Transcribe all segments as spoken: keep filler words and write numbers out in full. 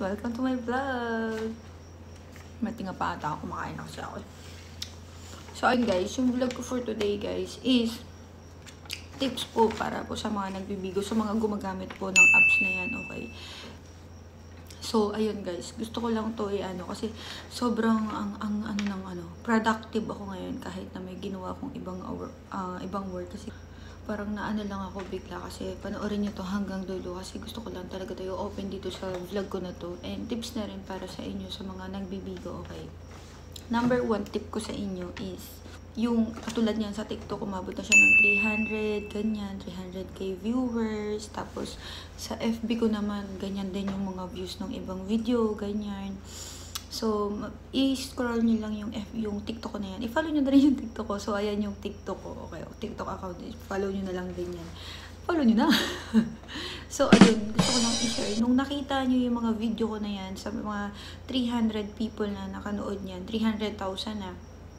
Welcome to my vlog! Matinga pa ata ako, kumakain na kasi ako. So ayun guys, yung vlog ko for today guys is tips po para po sa mga nagbibigo, sa mga gumagamit po ng apps na yan, okay? So ayun guys, gusto ko lang to i-ano kasi sobrang ang, ang ano ng ano, productive ako ngayon kahit na may ginawa akong ibang uh, ibang work kasi parang naano lang ako bigla kasi panoorin nyo to hanggang dulo kasi gusto ko lang talaga tayo open dito sa vlog ko na to and tips na rin para sa inyo sa mga nagbibigo, okay? Number one tip ko sa inyo is yung katulad niyan sa TikTok, umabot na siya ng three hundred, ganyan, three hundred K viewers. Tapos sa F B ko naman, ganyan din yung mga views ng ibang video, ganyan. So, i-scroll nyo lang yung, F yung TikTok ko na yan. I-follow nyo na rin yung TikTok ko. So, ayan yung TikTok ko. Okay, TikTok account. Follow nyo na lang din yan. Follow nyo na. So, ayun. Gusto ko lang i-share. Nung nakita nyo yung mga video ko na yan, sa mga three hundred people na nakanood niyan, three hundred thousand na,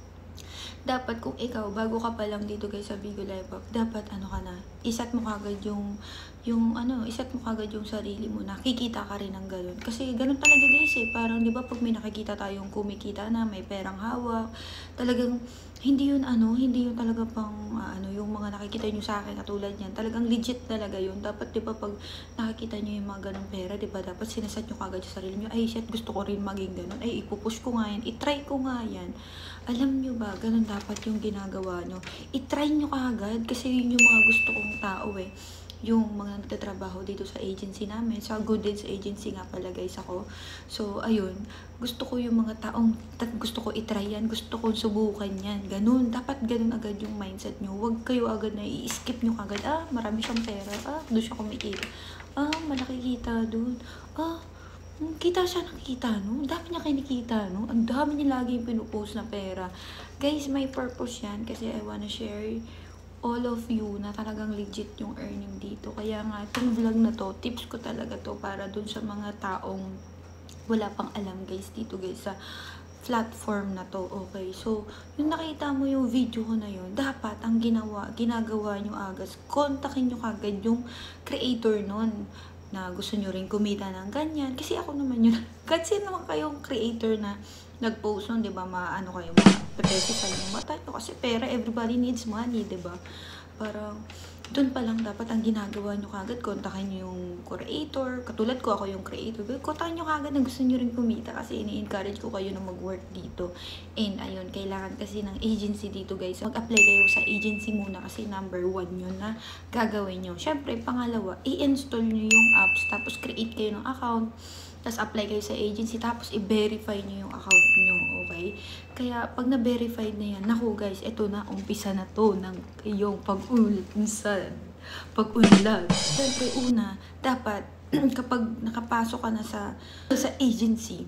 dapat kung ikaw, bago ka pa lang dito guys sa Bigo Live Up, dapat ano ka na, isat mo kagad yung, yung ano, isat mo kagad yung sarili mo, nakikita ka rin ng ganun. Kasi ganun talaga guys eh, parang di ba pag may nakikita tayong kumikita na, may perang hawak, talagang, hindi yun ano, hindi yun talaga pang, uh, ano, yung mga nakikita nyo sa akin, katulad yan, talagang legit talaga yun. Dapat di ba pag nakikita nyo yung mga ganung pera, di ba dapat sinasat nyo kagad yung sarili nyo, ay shit, gusto ko rin maging ganun, ay ipupush ko nga yan, itry ko nga yan. Alam nyo ba, ganun dapat yung ginagawa nyo. I-try nyo kaagad kasi yun yung mga gusto kong tao eh. Yung mga nagtatrabaho dito sa agency namin. Sa Good Deeds Agency nga pala guys ako. So, ayun. Gusto ko yung mga taong gusto ko i-try yan. Gusto ko subukan yan. Ganun. Dapat ganun agad yung mindset nyo. Huwag kayo agad na i-skip nyo agad. Ah, marami siyang pera. Ah, doon siya kumikita. Ah, malaki kita doon. Ah, kita siya nakikita, no? Ang dami niya kinikita, no? Ang dami niya lagi yung pinupost na pera. Guys, may purpose yan kasi I wanna share all of you na talagang legit yung earning dito. Kaya nga, itong vlog na to, tips ko talaga to para dun sa mga taong wala pang alam guys dito guys sa platform na to, okay? So, yung nakita mo yung video ko na yun, dapat ang ginawa, ginagawa nyo agas, kontakin nyo kagad yung creator nun na gusto nyo rin kumita ng ganyan. Kasi ako naman yun. Kasi naman kayong creator na nag-post nun, di ba? Maano kayo, mapepesi sa yung mata nyo. Kasi pera, everybody needs money, di ba? Parang, dun pa lang dapat ang ginagawa nyo kagad, kontakin nyo yung creator. Katulad ko, ako yung creator. Kontakin nyo kagad na gusto nyo rin kumita kasi ini-encourage ko kayo na mag-work dito. And ayun, kailangan kasi ng agency dito guys. Mag-apply kayo sa agency muna kasi number one yun na gagawin nyo. Syempre, pangalawa, i-install nyo yung apps tapos create kayo ng account. Tapos apply kayo sa agency, tapos i-verify nyo yung account nyo, okay? Kaya pag na-verified na yan, naku guys, eto na, umpisa na to ng iyong pag-unlad. Pag-unlad. Siyempre una, dapat kapag nakapasok ka na sa, sa agency,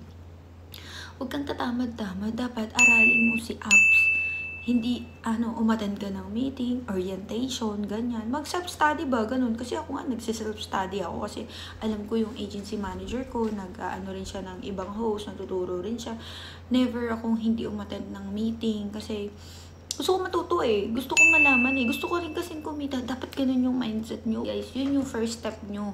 huwag kang tatamad-tamad, dapat aralin mo si apps. Hindi, ano, umattend ka ng meeting, orientation, ganyan. Mag-self-study ba? Ganun. Kasi ako nga, nagsiself-study ako kasi alam ko yung agency manager ko, nag-ano rin siya ng ibang host, nagtuturo rin siya. Never akong hindi umattend ng meeting kasi gusto ko matuto eh. Gusto ko malaman eh. Gusto ko rin kasing kumita. Dapat ganun yung mindset nyo. Guys, yun yung first step nyo.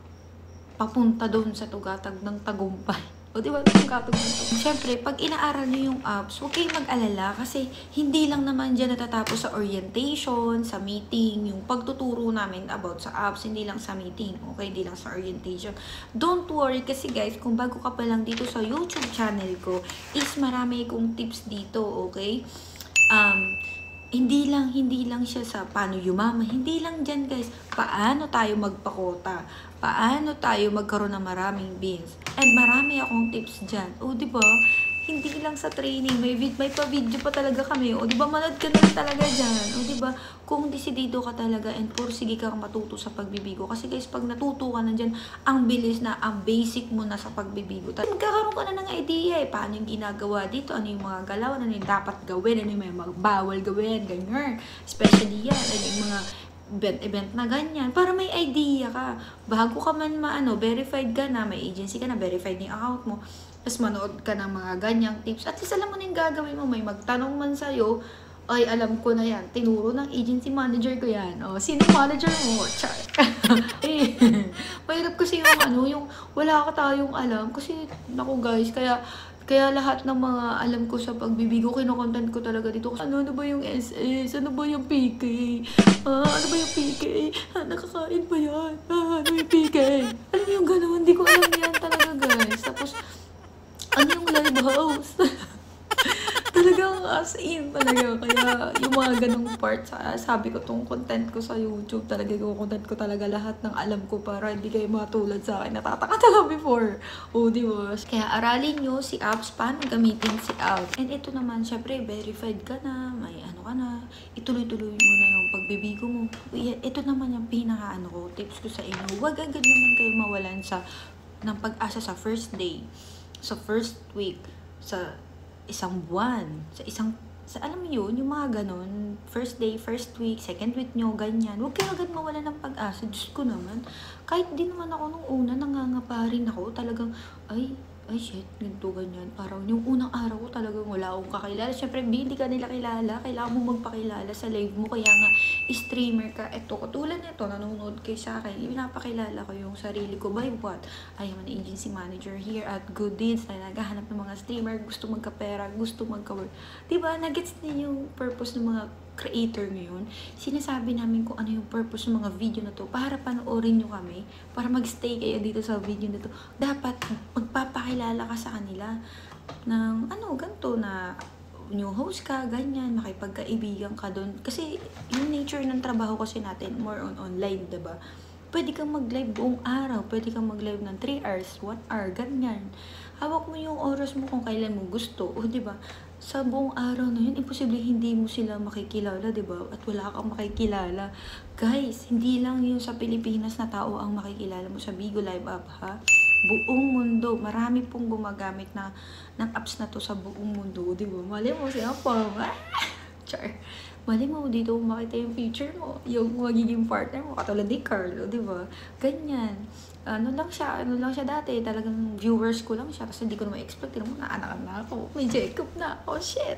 Papunta doon sa tugatag ng tagumpay. O diba, tugatag ng tagumpay. Siyempre, pag inaaral nyo yung apps, huwag kayong mag-alala kasi hindi lang naman dyan natatapos sa orientation, sa meeting, yung pagtuturo namin about sa apps, hindi lang sa meeting, okay? Hindi lang sa orientation. Don't worry kasi guys, kung bago ka pa lang dito sa YouTube channel ko, is marami kong tips dito, okay? Um, hindi lang, hindi lang siya sa paano yumaman. Hindi lang dyan guys, paano tayo magpakota. Paano tayo magkaroon ng maraming beans. And marami akong tips dyan. O diba, hindi lang sa training, may, may pa-video pa talaga kami. O diba, manood ka na talaga dyan. O diba, kung desidido ka talaga and pursige kang matuto sa pagbibigo. Kasi guys, pag natuto ka na dyan, ang bilis na, ang basic mo na sa pagbibigo. Magkakaroon ka na ng idea eh, paano yung ginagawa dito, ano yung mga galaw, ano yung dapat gawin, ano yung mga bawal gawin, ganyan. Especially yan, ano yung mga event-event na ganyan, para may idea ka. Bago ka man maano, verified ka na, may agency ka na, verified na yung account mo, tapos manood ka ng mga ganyang tips. At least alam mo na yung gagawin mo, may magtanong man sa'yo, Ay, alam ko na yan. Tinuro ng agency manager ko yan. O, sino yung manager mo? Char. Eh, mahirap kasi yung ano, yung wala ka tayong alam. Kasi, naku guys, kaya, kaya lahat ng mga alam ko sa pagbibigo, kinokontent ko talaga dito. Ano, ano ba yung S S? Ano ba yung P K? Ah, ano ba yung P K? Ah, nakakain ba yan? Ah, ano yung P K? Alam mo yung gano'n? Hindi ko alam yan talaga guys. Tapos, ano yung live house? Talagang as in talaga. Kaya yung mga ganong parts, sabi ko tong content ko sa YouTube, talaga yung content ko talaga lahat ng alam ko para hindi kayo matulad sa akin. Natataka talaga before. O, di ba? Kaya aralin nyo si apps, paano gamitin si apps. And ito naman, syempre, verified ka na, may ano ka na, ituloy-tuloy mo na yung pagbibigo mo. Ito naman yung pinaka ano ko, tips ko sa inyo. Huwag agad naman kayo mawalan sa ng pag-asa sa first day, sa first week, sa isang buwan, sa isang, sa alam mo yun, yung mga ganon, first day, first week, second week nyo, ganyan. Huwag kayo agad mawala ng pag-asa. Diyos ko naman, kahit di naman ako nung una, nangangapa rin ako, talagang, ay, ay shit, ganito, ganyan. Parang yung unang araw ko talagang wala akong kakilala. Siyempre, hindi ka nila kilala, kailangan mo magpakilala sa live mo, kaya nga, streamer ka. Ito, katulad nito, nanonood kayo sa akin, pinapakilala ko yung sarili ko by what? I am an agency manager here at Good Deeds, na naghahanap ng mga streamer, gusto magkapera, gusto magka-work. Diba, nagets din yung purpose ng mga creator ngayon. Sinasabi namin kung ano yung purpose ng mga video na to para panoorin nyo kami, para magstay kayo dito sa video na to. Dapat magpapakilala ka sa kanila ng ano, ganito na new host ka, ganyan, makipagkaibigan ka doon. Kasi yung nature ng trabaho kasi natin, more on online, diba? Pwede kang mag-live buong araw, pwede kang mag-live ng three hours, one hour, ganyan. Hawak mo yung oras mo kung kailan mo gusto, o diba? Sa buong araw na yun, imposible hindi mo sila makikilala, diba? At wala kang makikilala. Guys, hindi lang yung sa Pilipinas na tao ang makikilala mo sa Bigo Live App, ha? Buong mundo, marami pong gumagamit na ng apps na to sa buong mundo, di ba? Mali mo siya pa, char. Mali mo dito makita yung future mo, yung magiging partner mo, katulad ni Carlo, di ba? Ganyan. Ano lang siya, ano lang siya dati, talagang viewers ko lang siya, kasi hindi ko na ma-expect, mo na anak na ako, may Jacob na ako, shit.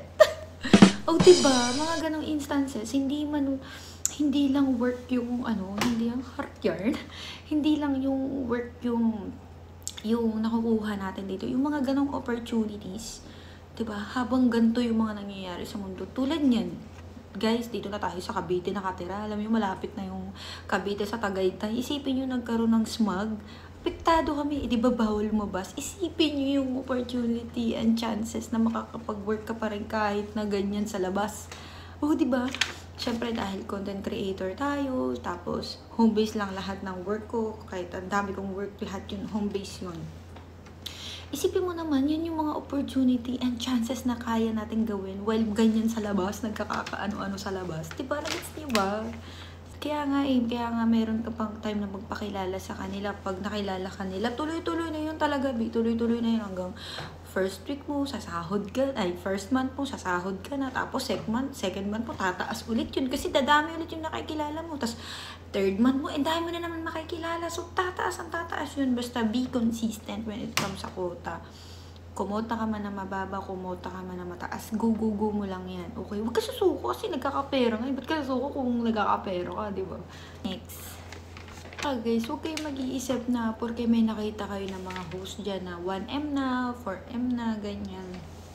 O, diba, mga ganong instances, hindi man, hindi lang work yung, ano, hindi lang heart yarn, hindi lang yung work yung, yung nakukuha natin dito, yung mga ganong opportunities, diba, habang ganito yung mga nangyayari sa mundo, tulad niyan, guys, dito na tayo sa Cavite nakatira. Alam niyo, malapit na yung Cavite sa Tagaytay. Isipin niyo, nagkaroon ng smog. Apektado kami. Eh, di ba bawal lumabas? Isipin niyo yung opportunity and chances na makakapag-work ka pa rin kahit na ganyan sa labas. Oh, di ba? Siyempre, dahil content creator tayo, tapos home base lang lahat ng work ko. Kahit ang dami kong work, lahat yun, home base yun. Isipin mo naman, yun yung mga opportunity and chances na kaya natin gawin while ganyan sa labas, nagkakaano-ano sa labas. Diba? Nagets niyo ba? Kaya nga eh, kaya nga meron ka pang time na magpakilala sa kanila. Pag nakilala kanila, tuloy-tuloy na yun talaga, bi. Tuloy-tuloy na yun hanggang first week mo, sasahod ka, ay first month mo, sasahod ka na. Tapos second month, second month mo, tataas ulit yun. Kasi dadami ulit yung nakikilala mo. Tapos third month mo, eh dahil mo na naman makikilala. So tataas ang tataas yun. Basta be consistent when it comes sa quota. Kumota ka man na mababa, kumota ka man na mataas, go, go, go mo lang yan. Okay? Huwag ka susuko kasi nagkakapera nga. Ba't ka susuko kung nagkakapera ka, di ba? Next. Ah, guys, huwag kayo mag-iisip na porque may nakita kayo ng mga host dyan na one M na, four M na, ganyan.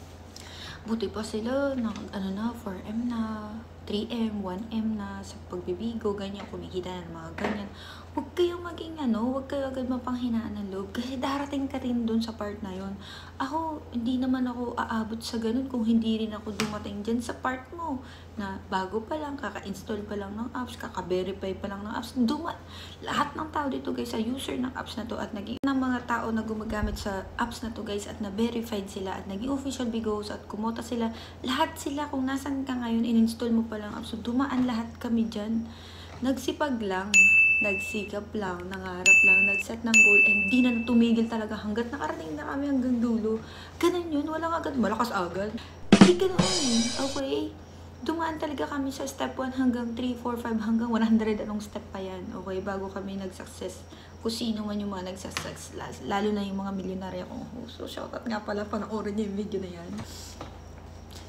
Buti pa sila, na, ano na, four M na, three M, one M na, sa pagbibigo, ganyan, kumikita na ng mga ganyan. Huwag kayong maging ano, huwag kayo agad mapanghinaan ng loob kasi darating ka rin dun sa part na yon. Ako, hindi naman ako aabot sa ganun kung hindi rin ako dumating dyan sa part mo na bago pa lang, kaka-install pa lang ng apps, kaka-verify pa lang ng apps. Duma lahat ng tao dito guys, sa user ng apps na to at naging ng mga tao na gumagamit sa apps na to guys at na-verified sila at naging official bigos at kumota sila, lahat sila kung nasan ka ngayon, in-install mo pa lang apps. So, dumaan lahat kami dyan. Nagsipag lang. Nagsikap lang, nangarap lang, nagset ng goal, and di na tumigil talaga hanggat nakarating na kami hanggang dulo. Ganun yun, walang agad, malakas agad. Hindi ganun, okay? Dumaan talaga kami sa step one hanggang three, four, five, hanggang one hundred, anong step pa yan, okay? Bago kami nag-success, kung sino man yung mga nag-success, lalo na yung mga milyonarya kong host. So, shoutout nga pala, panoorin niyo yung video na yan.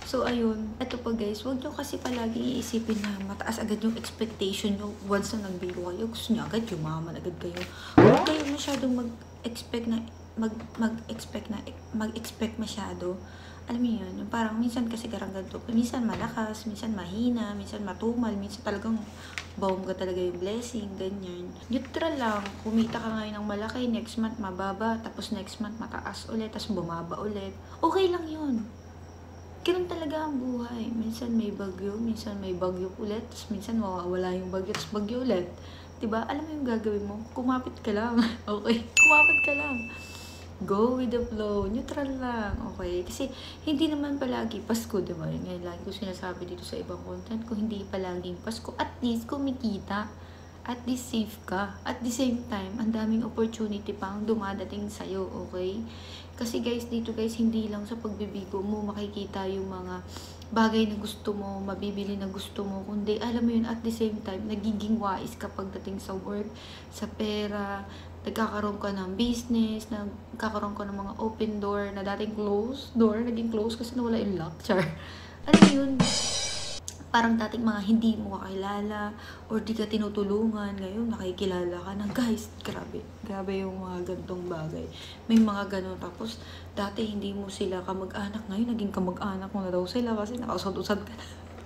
So, ayun. Ito pa guys, huwag nyo kasi palagi iisipin na mataas agad yung expectation nyo once na nagbigo kayo. Gusto nyo agad, yumaman agad kayo. Huwag kayo masyadong mag-expect na, mag, mag-expect na, mag-expect masyado. Alam mo yun, yung parang minsan kasi karang ganito. Minsan malakas, minsan mahina, minsan matumal, minsan talagang baum ka talaga yung blessing, ganyan. Neutral lang. Kumita ka ngayon ng malaki, next month mababa, tapos next month mataas ulit, tapos bumaba ulit. Okay lang yun. Ganun talaga ang buhay. Minsan may bagyo, minsan may bagyo ulit, tapos minsan mawawala yung bagyo, tapos bagyo ulit. Diba? Alam mo yung gagawin mo? Kumapit ka lang. Okay? Kumapit ka lang. Go with the flow. Neutral lang. Okay? Kasi hindi naman palagi Pasko, diba? Ngayon lagi ko sinasabi dito sa ibang content ko, hindi palaging Pasko. At least kumikita. At least safe ka. At the same time, ang daming opportunity pang dumadating sa'yo. Okay? Kasi guys, dito guys, hindi lang sa pagbibigo mo makikita yung mga bagay na gusto mo, mabibili na gusto mo, kundi alam mo yun, at the same time, nagiging wise kapag dating sa work, sa pera, nagkakaroon ka ng business, nagkakaroon ka ng mga open door na dating close door, naging close kasi nawala yung lock, char. Alam mo yun, parang dating mga hindi mo kakilala or di ka tinutulungan, ngayon nakikilala ka na. Guys, grabe. Grabe yung mga gantong bagay. May mga ganon. Tapos, dati hindi mo sila kamag-anak. Ngayon, naging kamag-anak mo na daw sila kasi nakausad-usad ka na.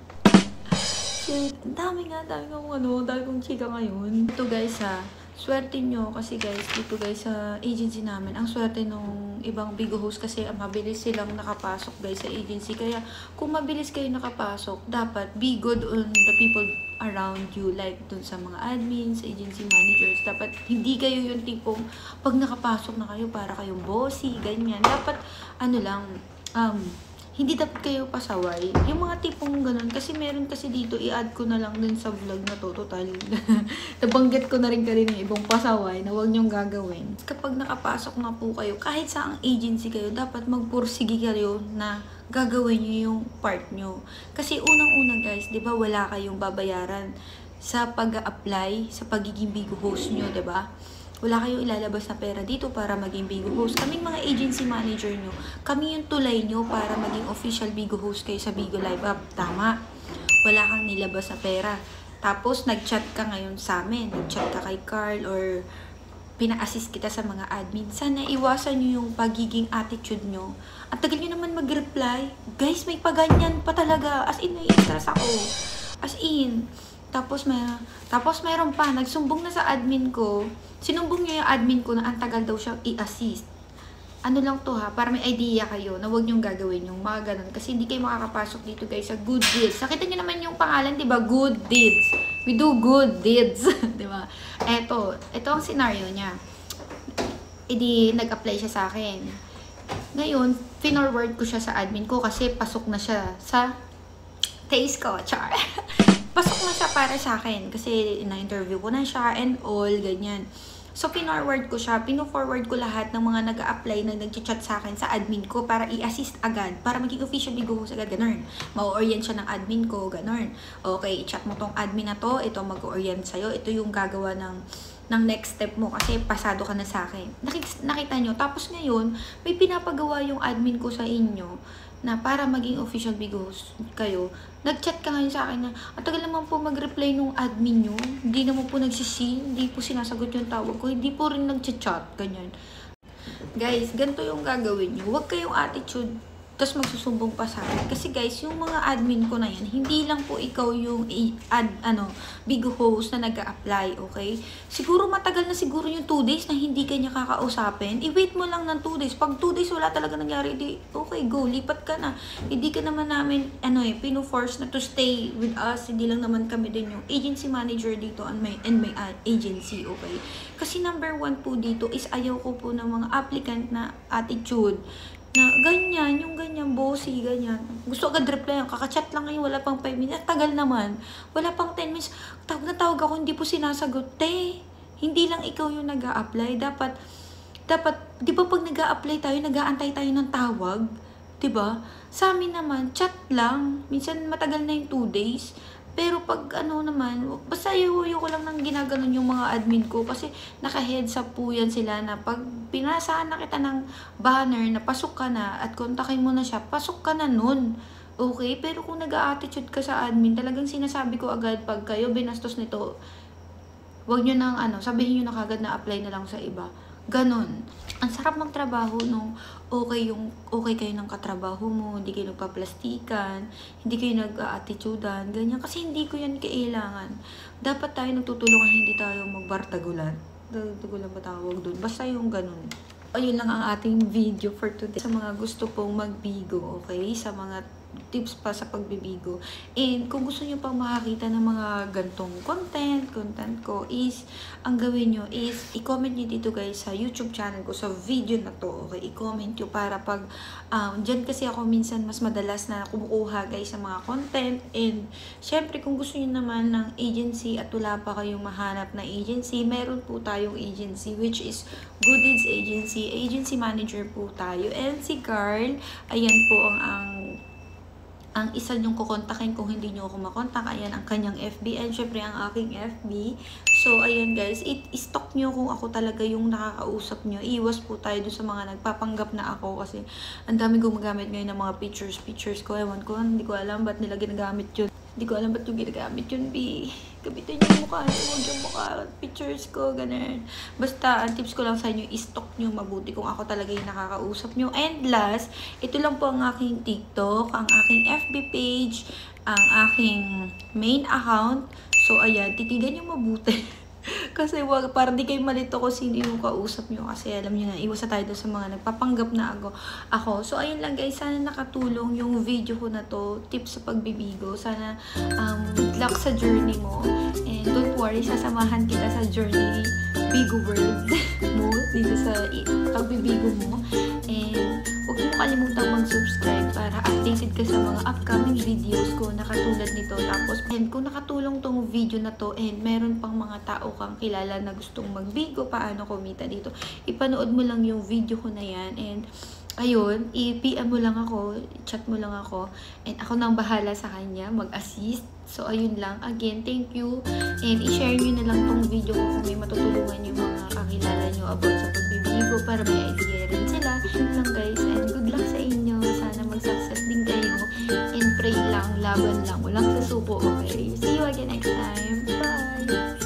Shit, dami nga, dami kong ano, dami kong chika ngayon. Ito guys ha, swerte nyo kasi guys, dito guys sa agency namin, ang swerte nung ibang Bigo host kasi mabilis silang nakapasok guys sa agency. Kaya kung mabilis kayo nakapasok, dapat be good on the people around you, like dun sa mga admins, agency managers. Dapat hindi kayo yung tipong pag nakapasok na kayo para kayong bossy, ganyan. Dapat ano lang, um, hindi dapat kayo pasaway. Yung mga tipong ganun. Kasi meron kasi dito, i-add ko na lang din sa vlog na to. Total. Nabanggit ko na rin kanina yung ibang pasaway na huwag nyong gagawin. Kapag nakapasok na po kayo, kahit sa ang agency kayo, dapat magpursige kayo na gagawin nyo yung part nyo. Kasi unang-una guys, di ba wala kayong babayaran sa pag-apply, sa pagiging Bigo host nyo, di ba? Wala kayong ilalabas na pera dito para maging Bigo host. Kaming mga agency manager nyo, kami yung tulay nyo para maging official Bigo host kayo sa Bigo Live Up. Tama. Wala kang nilabas na pera. Tapos, nag-chat ka ngayon sa amin. Nag-chat ka kay Carl or pina-assist kita sa mga admin. Sana iwasan nyo yung pagiging attitude nyo. At tagal nyo naman mag-reply. Guys, may paganyan pa talaga. As in, nai-stress ako. As in. Tapos, may, tapos mayroon pa. Nagsumbong na sa admin ko. Sinumbong niya yung admin ko na ang tagal daw siyang i-assist. Ano lang to ha, para may idea kayo na huwag niyong gagawin yung mga ganun. Kasi hindi kayo makakapasok dito guys sa good deeds. Nakita niyo naman yung pangalan, di ba? Good deeds. We do good deeds. Di ba? Eto, ito ang scenario niya. Edi, nag-apply siya sa akin. Ngayon, finorward ko siya sa admin ko kasi pasok na siya sa case ko. Char. Pasok na siya para sa akin kasi na-interview ko na siya and all, ganyan. So, pinorward ko siya. Pino-forward ko lahat ng mga nag-a-apply na nag-chat sa akin sa admin ko para i-assist agad. Para maging official Bigo host agad. Ganun. Ma-orient siya ng admin ko. Ganun. Okay, i-chat mo tong admin na to. Ito mag-orient sa'yo. Ito yung gagawa ng, ng next step mo kasi pasado ka na sa akin. Nakik nakita nyo. Tapos ngayon, may pinapagawa yung admin ko sa inyo na para maging official Bigo host kayo. Nag-chat ka ngayon sa akin na, at tagal naman po mag-reply nung admin nyo. Hindi naman po nagsisi, hindi po sinasagot yung tawag ko. Hindi po rin nag-chat, ganyan. Guys, ganito yung gagawin nyo. Huwag kayong attitude, tapos magsusumbong pa sa akin. Kasi guys, yung mga admin ko na yan, hindi lang po ikaw yung ad, ano, Bigo host na nag-a-apply, okay? Siguro matagal na siguro yung two days na hindi kanya kakausapin. I-wait mo lang ng two days. Pag two days wala talaga nangyari, di, okay, go, lipat ka na. Hindi ka naman namin, ano eh, pino-force na to stay with us. Hindi lang naman kami din yung agency manager dito and my, and my uh, agency, okay? Kasi number one po dito is ayaw ko po ng mga applicant na attitude na ganyan, yung ganyan, bossy, ganyan. Gusto agad reply, kakachat lang ngayon, wala pang five minutes. Tagal naman. Wala pang ten minutes. Tawag na tawag ako, hindi po sinasagot. Te, hindi lang ikaw yung nag-a-apply. Dapat, dapat, di ba pag nag-a-apply tayo, nag-aantay tayo ng tawag? Di ba? Sa amin naman, chat lang. Minsan matagal na yung two days. Pero pag ano naman, basta yuyo ko lang nang ginaganon yung mga admin ko kasi naka-heads up po yan sila na pag pinasahan na kita ng banner na pasok ka na at kontakin mo na siya, pasok ka na nun. Okay, pero kung nag-a-attitude ka sa admin, talagang sinasabi ko agad pag kayo binastos nito, wag nyo nang ano, sabihin nyo na kagad na apply na lang sa iba. Ganon. Ang sarap ng trabaho nung okay yung okay kayo ng katrabaho mo, hindi kayo nagpaplastikan, hindi kayo nag-a-attitudean, ganyan. Kasi hindi ko yan kailangan. Dapat tayo nagtutulungan, hindi tayo magbartagulan. Bartagulan ba tawag doon? Basta yung ganon. Ayun lang ang ating video for today. Sa mga gusto pong magbigo, okay? Sa mga tips pa sa pagbibigo. And kung gusto nyo pang makakita ng mga gantong content, content ko is, ang gawin nyo is, i-comment nyo dito guys sa YouTube channel ko, sa video na to, okay? I-comment nyo para pag, um, dyan kasi ako minsan mas madalas na kumukuha guys sa mga content. And, syempre kung gusto nyo naman ng agency at wala pa kayong mahanap na agency, meron po tayong agency which is Good Deeds Agency. Agency manager po tayo. And si Carl, ayan po ang ang ang isa niyong kukontakin kung hindi niyo ako makontak. Ayan ang kanyang F B and syempre ang aking F B. So, ayan guys, i-stalk niyo kung ako talaga yung nakakausap niyo. Iwas po tayo dun sa mga nagpapanggap na ako kasi ang dami gumagamit ngayon ng mga pictures, pictures ko. Ewan ko, hindi ko alam ba't nila ginagamit yun. Hindi ko alam ba't yung ginagamit yun, B. Gabitin yung mukha niyo, huwag yung mukha, pictures ko, ganun. Basta, ang tips ko lang sa inyo, i-stalk nyo mabuti kung ako talaga yung nakakausap nyo. And last, ito lang po ang aking TikTok, ang aking F B page, ang aking main account. So, ayan, titigan nyo mabuti. Kasi wag, para di kayo malito kung sino yung kausap nyo. Kasi alam nyo na, iwas na tayo doon sa mga nagpapanggap na ako. ako. So, ayun lang guys, sana nakatulong yung video ko na to, tips sa pagbibigo. Sana um, good luck sa journey mo. And don't worry, sasamahan kita sa journey, bigo world mo, dito sa pagbibigo mo. And huwag mo kalimutang mag-subscribe para updated ka sa mga upcoming videos ko na katulad nito. Tapos, and kung nakatulong tong video na to and meron pang mga tao kang kilala na gustong magbigo, paano kumita dito, ipanood mo lang yung video ko na yan. And ayun, i-P M mo lang ako, chat mo lang ako, and ako nang bahala sa kanya, mag-assist. So, ayun lang. Again, thank you. And i-share nyo na lang tong video ko kung may matutulungan yung mga kakilala nyo about sa pagbibigo para may idea rin sila. Yun lang guys, and good luck sa inyo. Sana mag-success din kayo. And pray lang, laban lang. Walang sasuko, okay? See you again next time. Bye!